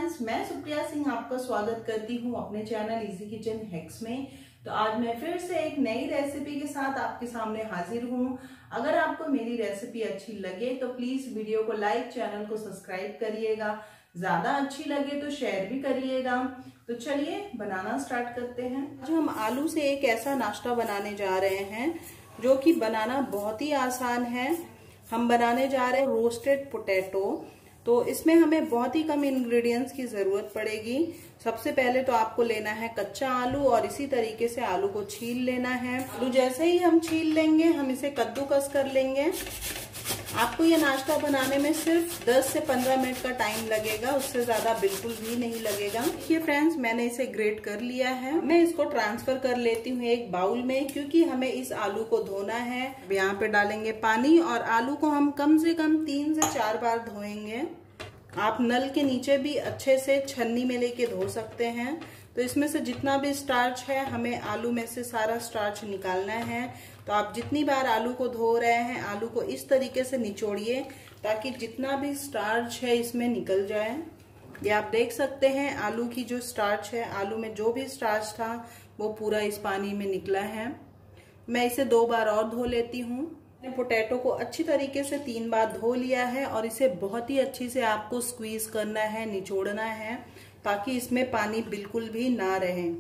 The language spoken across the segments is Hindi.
फ्रेंड्स, मैं सुप्रिया सिंह आपका स्वागत करती हूँ अपने चैनल इजी किचन हैक्स में। तो आज मैं फिर से एक नई रेसिपी के साथ आपके सामने हाजिर हूँ। अगर आपको मेरी रेसिपी अच्छी लगे तो प्लीज वीडियो को लाइक, चैनल को सब्सक्राइब करिएगा। ज्यादा अच्छी लगे तो शेयर भी करिएगा। तो चलिए बनाना स्टार्ट करते हैं। आज हम आलू से एक ऐसा नाश्ता बनाने जा रहे हैं जो कि बनाना बहुत ही आसान है। हम बनाने जा रहे हैं रोस्टेड पोटैटो। तो इसमें हमें बहुत ही कम इंग्रेडिएंट्स की जरूरत पड़ेगी। सबसे पहले तो आपको लेना है कच्चा आलू और इसी तरीके से आलू को छील लेना है। आलू जैसे ही हम छील लेंगे हम इसे कद्दूकस कर लेंगे। आपको ये नाश्ता बनाने में सिर्फ 10 से 15 मिनट का टाइम लगेगा, उससे ज्यादा बिल्कुल भी नहीं लगेगा। देखिए फ्रेंड्स, मैंने इसे ग्रेट कर लिया है। मैं इसको ट्रांसफर कर लेती हूँ एक बाउल में, क्योंकि हमें इस आलू को धोना है। यहाँ पे डालेंगे पानी और आलू को हम कम से कम 3 से 4 बार धोएंगे। आप नल के नीचे भी अच्छे से छन्नी में लेके धो सकते हैं। तो इसमें से जितना भी स्टार्च है हमें आलू में से सारा स्टार्च निकालना है। तो आप जितनी बार आलू को धो रहे हैं आलू को इस तरीके से निचोड़िए ताकि जितना भी स्टार्च है इसमें निकल जाए। ये आप देख सकते हैं आलू की जो स्टार्च है, आलू में जो भी स्टार्च था वो पूरा इस पानी में निकला है। मैं इसे 2 बार और धो लेती हूँ। मैंने पोटैटो को अच्छी तरीके से 3 बार धो लिया है और इसे बहुत ही अच्छी से आपको स्क्वीज करना है, निचोड़ना है ताकि इसमें पानी बिल्कुल भी ना रहे।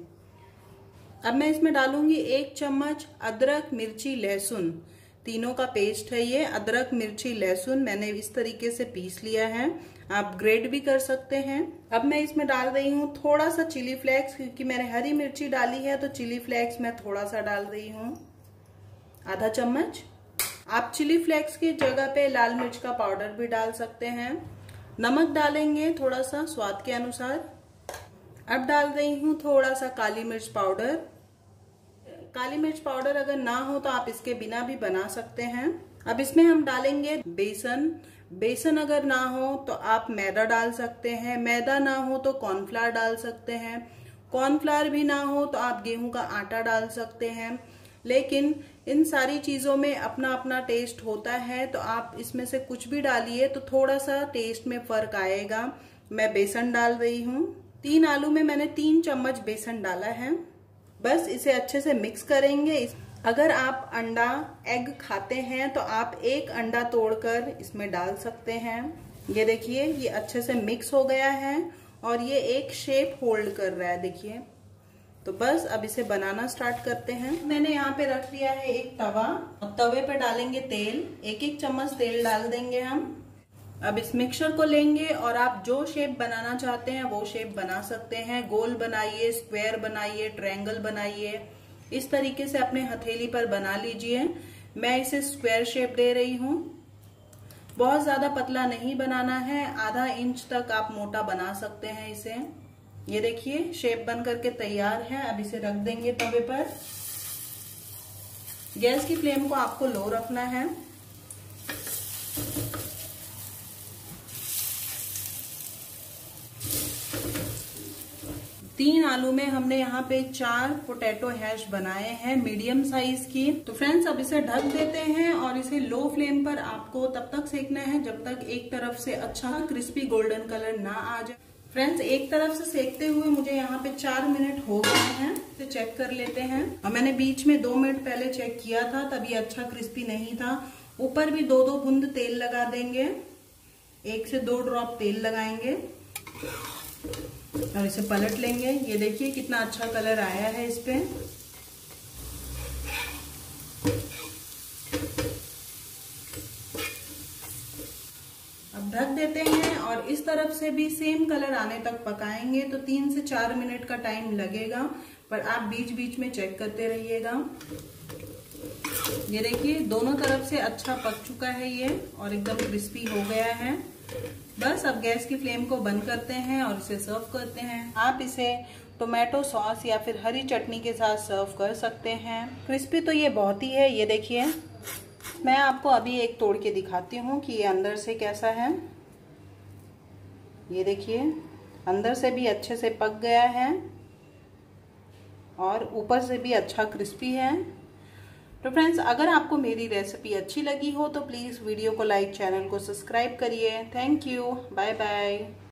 अब मैं इसमें डालूंगी 1 चम्मच अदरक, मिर्ची, लहसुन, तीनों का पेस्ट है ये। अदरक, मिर्ची, लहसुन मैंने इस तरीके से पीस लिया है। आप ग्रेट भी कर सकते हैं। अब मैं इसमें डाल रही हूँ थोड़ा सा चिली फ्लेक्स, क्योंकि मैंने हरी मिर्ची डाली है तो चिली फ्लेक्स मैं थोड़ा सा डाल रही हूँ, आधा चम्मच। आप चिली फ्लेक्स की जगह पे लाल मिर्च का पाउडर भी डाल सकते हैं। नमक डालेंगे थोड़ा सा स्वाद के अनुसार। अब डाल रही हूँ थोड़ा सा काली मिर्च पाउडर। काली मिर्च पाउडर अगर ना हो तो आप इसके बिना भी बना सकते हैं। अब इसमें हम डालेंगे बेसन। बेसन अगर ना हो तो आप मैदा डाल सकते हैं। मैदा ना हो तो कॉर्नफ्लावर डाल सकते हैं। कॉर्नफ्लावर भी ना हो तो आप गेहूं का आटा डाल सकते हैं। लेकिन इन सारी चीजों में अपना अपना टेस्ट होता है, तो आप इसमें से कुछ भी डालिए तो थोड़ा सा टेस्ट में फर्क आएगा। मैं बेसन डाल रही हूँ। 3 आलू में मैंने 3 चम्मच बेसन डाला है। बस इसे अच्छे से मिक्स करेंगे। अगर आप अंडा, एग खाते हैं तो आप 1 अंडा तोड़कर इसमें डाल सकते हैं। ये देखिए ये अच्छे से मिक्स हो गया है और ये एक शेप होल्ड कर रहा है, देखिए। तो बस अब इसे बनाना स्टार्ट करते हैं। मैंने यहाँ पे रख दिया है एक तवा और तवे पे डालेंगे तेल। 1-1 चम्मच तेल डाल देंगे हम। अब इस मिक्सचर को लेंगे और आप जो शेप बनाना चाहते हैं वो शेप बना सकते हैं। गोल बनाइए, स्क्वायर बनाइए, ट्रायंगल बनाइए, इस तरीके से अपने हथेली पर बना लीजिए। मैं इसे स्क्वायर शेप दे रही हूँ। बहुत ज्यादा पतला नहीं बनाना है, आधा इंच तक आप मोटा बना सकते हैं इसे। ये देखिए शेप बन करके तैयार है। अब इसे रख देंगे तवे पर। गैस की फ्लेम को आपको लो रखना है। तीन आलू में हमने यहाँ पे 4 पोटैटो हैश बनाए हैं मीडियम साइज की। तो फ्रेंड्स अब इसे ढक देते हैं और इसे लो फ्लेम पर आपको तब तक सेकना है जब तक एक तरफ से अच्छा क्रिस्पी गोल्डन कलर ना आ जाए। फ्रेंड्स एक तरफ से सेकते हुए मुझे यहाँ पे 4 मिनट हो गए हैं। इसे चेक कर लेते हैं। और मैंने बीच में 2 मिनट पहले चेक किया था, तभी अच्छा क्रिस्पी नहीं था। ऊपर भी 2-2 बूंद तेल लगा देंगे। 1 से 2 ड्रॉप तेल लगाएंगे और इसे पलट लेंगे। ये देखिए कितना अच्छा कलर आया है इस पे। अब ढक देते हैं और इस तरफ से भी सेम कलर आने तक पकाएंगे। तो 3 से 4 मिनट का टाइम लगेगा, पर आप बीच बीच में चेक करते रहिएगा। ये देखिए दोनों तरफ से अच्छा पक चुका है ये और एकदम क्रिस्पी हो गया है। बस अब गैस की फ्लेम को बंद करते हैं और इसे सर्व करते हैं। आप इसे टोमेटो सॉस या फिर हरी चटनी के साथ सर्व कर सकते हैं। क्रिस्पी तो ये बहुत ही है। ये देखिए मैं आपको अभी एक तोड़ के दिखाती हूँ कि ये अंदर से कैसा है। ये देखिए अंदर से भी अच्छे से पक गया है और ऊपर से भी अच्छा क्रिस्पी है। तो फ्रेंड्स अगर आपको मेरी रेसिपी अच्छी लगी हो तो प्लीज़ वीडियो को लाइक, चैनल को सब्सक्राइब करिए। Thank you, bye bye.